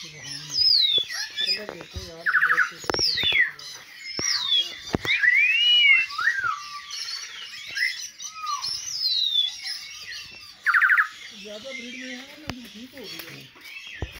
Colour देखो यार, कुदरत के तरफ से ज़्यादा ब्रीड में है ना, ठीक हो गई है।